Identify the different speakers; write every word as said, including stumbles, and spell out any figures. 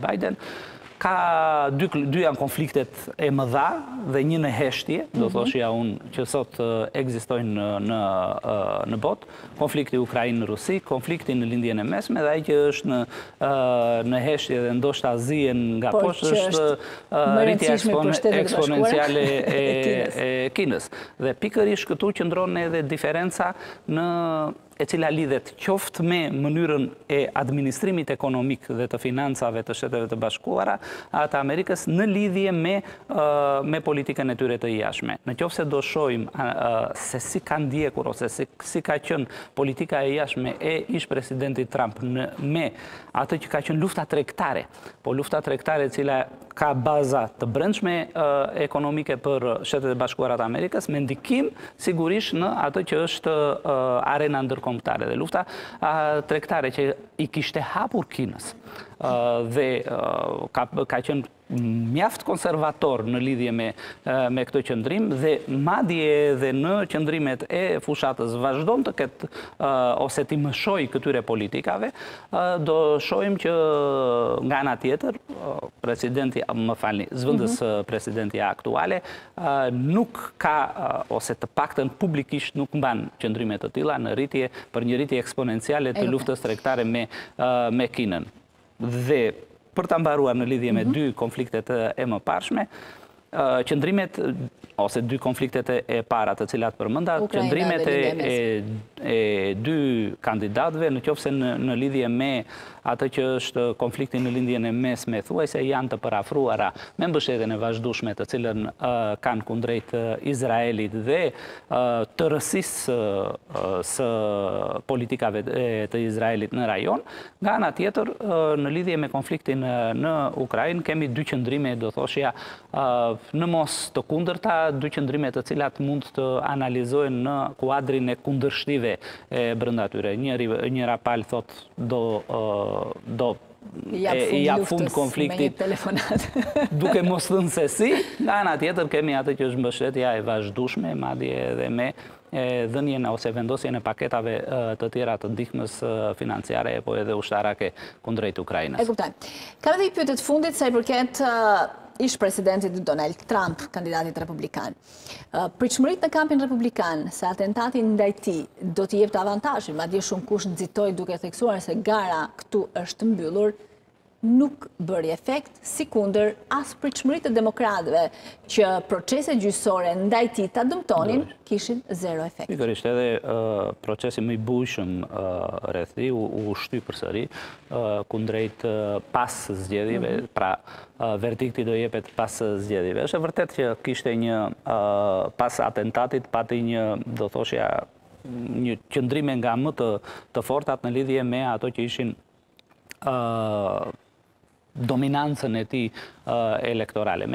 Speaker 1: Biden. Ka dy, dy janë konfliktet e mëdha dhe një në heshtje, do thoshja unë, që sot ekzistojnë në, në botë, konflikti Ukrainë-Rusi, konflikti në lindjen e mesme dhe ai që është në, në heshtje dhe ndoshta zihen nga poshtë është rritja eksponenciale e, e Kinës. Dhe pikërisht këtu qëndron edhe diferenca në e cila lidhet qoftë me mënyrën e administrimit ekonomik dhe të financave të Shteteve të Bashkuara të Amerikës në lidhje me, me politikën e tyre të jashtme. Në qoftë se do shohim se si ka ndjekur ose si, si ka qenë politika e jashtme e ish presidentit Trump në, me atë që ka qenë lufta tregtare, po lufta tregtare e cila ka baza të brendshme ekonomike për Shtetet e Bashkuara të Amerikës, me ndikim sigurisht në atë që është arena ndërkombëtare dhe lufta tregtare që i kishte hapur Kinës dhe ka, ka qenë mjaft konservator në lidhje me, me këtë qëndrim dhe madje edhe në qëndrimet e fushatës vazhdon të ketë ose ti mëshoj këtyre politikave, do shohim që nga ana tjetër presidenti, më falni, zëvendës presidenti aktuale nuk ka ose të paktën publikisht nuk mban qëndrime të tilla në rritje për një rritje eksponenciale të luftës tregtare me me Kinën. Dhe për të mbaruar në lidhje me dy konfliktet e mëparshme, qëndrimet ose dy konfliktet e para të cilat përmenda, qëndrimet e, e, e dy kandidatëve në qoftë në, në lidhje me atë që është konflikti në lindjen e mesme, thuajse janë të përafruara me mbështetjen e vazhdueshme të cilën uh, kanë kundrejt uh, Izraelit dhe uh, tërësisë uh, së politikave të Izraelit në rajon. Nga ana tjetër, uh, në lidhje me konfliktin uh, në Ukrainë, kemi dy qëndrime, do thoshja, uh, në mos të kundërta, dy qëndrime të cilat mund të analizohen në kuadrin e kundërshtive e brenda tyre. Njëri, njëra palë thot do uh, do i jap fund konfliktit duke mos thënë se si. Nga ana tjetër kemi atë që është mbështetja e vazhdueshme, madje edhe me dhënien ose vendosjen e paketave të tjera të ndihmës financiare apo edhe ushtarake kundrejt Ukrainës.
Speaker 2: E kuptoj. Kam edhe një pyetje të fundit sa i përket ish presidentit Donald Trump, kandidatit republikan. Pritshmëritë në kampin republikan se atentati ndaj tij do t'i jepte avantazhin, madje shumë kush nxitoi duke theksuar se gara këtu është mbyllur, nuk bëri efekt, sikundër as pritshmëritë të demokratëve që procese gjyqësore ndaj tij ta dëmtonin, kishin zero efekt.
Speaker 1: Pikërisht edhe uh, procesi më i bujshëm uh, rreth tij u, u shty përsëri uh, kundrejt uh, pas zgjedhjeve, mm -hmm. pra uh, verdikti do jepet pas zgjedhjeve. Është e vërtetë që kishte një uh, pas atentatit pati një, do thoshja, një qëndrime nga më të, të fortat në lidhje me ato që ishin uh, dominancën e tij uh, elektorale.